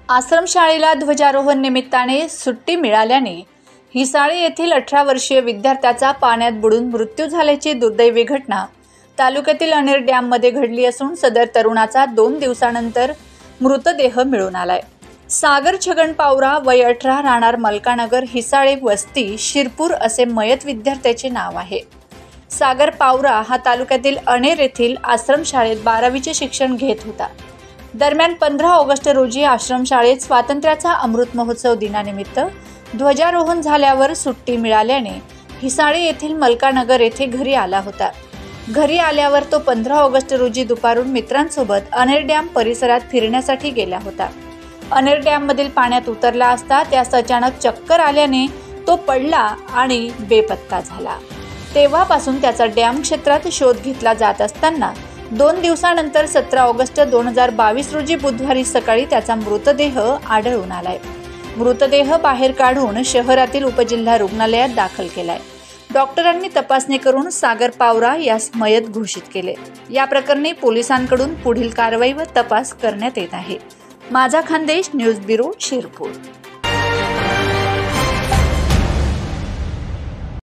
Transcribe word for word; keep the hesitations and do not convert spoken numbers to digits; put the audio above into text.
आश्रमशाळेला ध्वजारोहण निमित्ताने सुट्टी मिळाल्याने हिसाळे येथील अठरा वर्षीय विद्यार्थ्याचा पाण्यात बुडून मृत्यू झाल्याची दुर्दैवी घटना तालुक्यातील अनेर डॅममध्ये घडली असून सदर तरुणाचा दोन दिवसानंतर मृतदेह मिळून आलाय। सागर छगन पावरा वय अठरा, राहणार मलकानगर, हिसाळे, वस्ती, शिरपूर असे मयत विद्यार्थ्याचे नाव आहे। सागर पावरा हा तालुक्यातील अनेर येथील आश्रमशाळेत बारावीचे शिक्षण घेत होता। दरम्यान पंधरा ऑगस्ट रोजी आश्रमशाळेत स्वातंत्र्याचा अमृत महोत्सव दिनानिमित्त ध्वजारोहण झाल्यावर सुट्टी मिळाल्याने हिसाळे येथील मलकानगर येथे घरी आला होता। घरी आल्यावर तो पंधरा ऑगस्ट रोजी दुपारून मित्रांसोबत अनेर डॅम परिसरात फिरण्यासाठी गेला होता। अनेर डॅम मधील पाण्यात उतरला असता त्यास अचानक चक्कर आल्याने तो पडला आणि बेपत्ता झाला। तेव्हापासून त्याचा डॅम क्षेत्रात शोध घेतला जात असताना दोन दिवसानंतर सतरा ऑगस्ट दोन हजार बावीस रोजी बुधवारी सकाळी त्याचा मृतदेह आढळून आलाय। मृतदेह बाहेर काढून शहरातील उपजिल्हा रुग्णालयात दाखल केलाय। डॉक्टरांनी तपासणी करून सागर पावरा यास मयत घोषित केले। या प्रकरणी पोलिसांकडून पुढील कारवाई व तपास करण्यात येत आहे। माझा खानदेश न्यूज ब्युरो, शिरपूर।